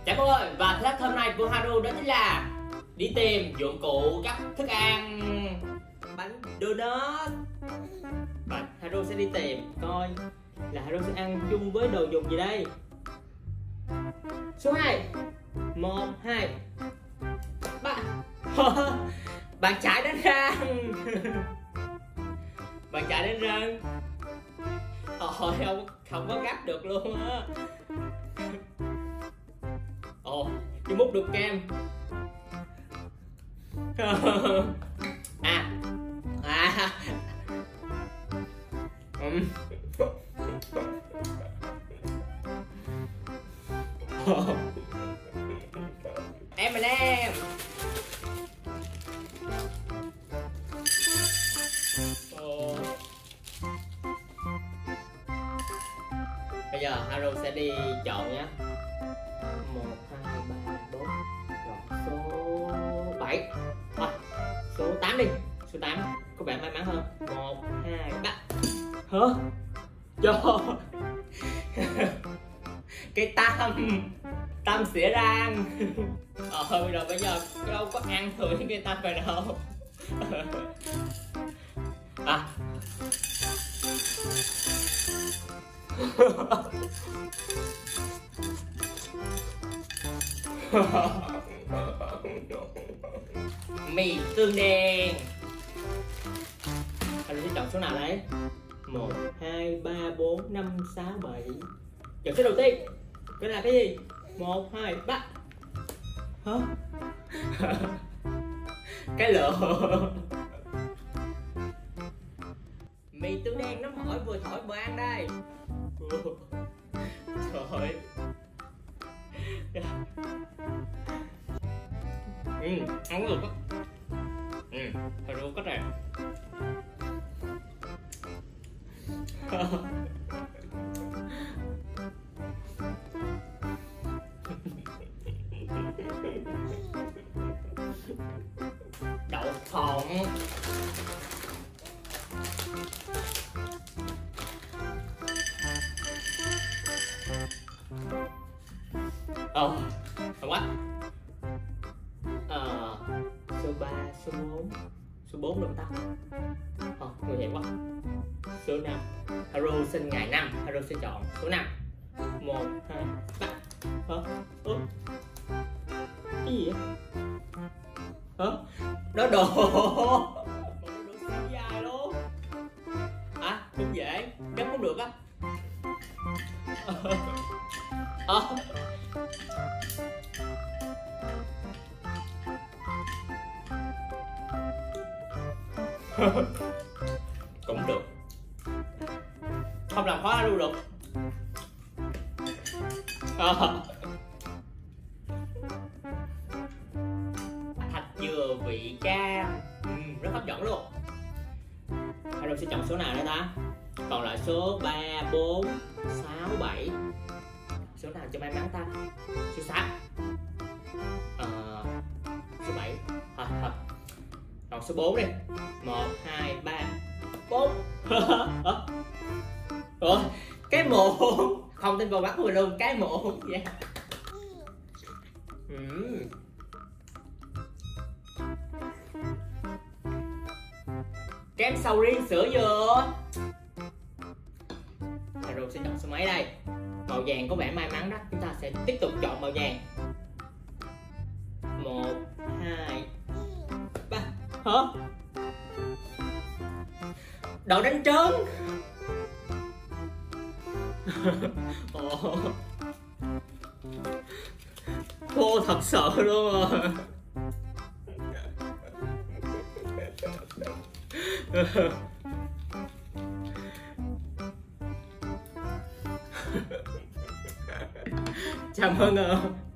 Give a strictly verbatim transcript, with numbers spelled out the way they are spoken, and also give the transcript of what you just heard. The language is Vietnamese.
Chào mọi người, và thử thách hôm nay của Haru đó chính là đi tìm dụng cụ cắt thức ăn bánh donut. Và Haru sẽ đi tìm coi là Haru sẽ ăn chung với đồ dùng gì đây. Số hai, một, hai, ba. Bạn chạy đánh răng. Bạn chạy đánh răng. Ôi không, không có gấp được luôn á. Ồ, chưa múc được kem. À, à. Um. Em mình em. Ồ. Bây giờ Haru sẽ đi chọn nhé. Một, hai, ba, bốn. Rồi, số bảy. Thôi, số tám đi. Số tám có vẻ may mắn hơn. Một, hai, ba. Hả? Cho cái tam tam xỉa răng. Ờ rồi bây giờ đâu có ăn thử cái tam về đâu. À. Mì tương đen. Anh sẽ chọn số nào đấy? Một, hai, ba, bốn, năm, sáu, bảy. Chọn số đầu tiên. Cái là cái gì? Một, hai, ba. Hả? Cái lựa. Mì tương đen nóng hổi vừa thổi vừa ăn đây. Trời ơi. Ừ, ăn được á. Ừ, thôi đủ cách này. Đậu phộng. Ồ, không quá. Ờ, số ba, số bốn. Số bốn được ta. Ờ, nguy hiểm quá. Số năm. Haru sinh ngày năm. Haru sẽ chọn số năm. Một, hai, ba. Hả? Ủa? Cái gì vậy? Hả? Đó đồ. Đồ siêu dài luôn. À, cũng dễ. Gấp cũng được á. Ờ. Cũng được. Không làm khó Haru được. À. Thạch dừa vị cam. Ừ, rất hấp dẫn luôn. Haru sẽ chọn số nào đây ta? Còn lại số ba, bốn, sáu, bảy. Số nào cho may mắn ta? Số sáu. À, số bảy. Thôi, thôi. Còn số bốn đi. Một, hai, ba, bốn. Ủa? Cái mụn. Không tin vào mắt người luôn. Cái mụn vậy. Uhm. Kem sầu riêng sữa dừa. Haru sẽ chọn số mấy đây? Màu vàng có vẻ may mắn đó. Chúng ta sẽ tiếp tục chọn màu vàng. Một, hai, ba. Hả? Đậu đánh trơn. Ồ. Thô thật sự luôn rồi. Chào mừng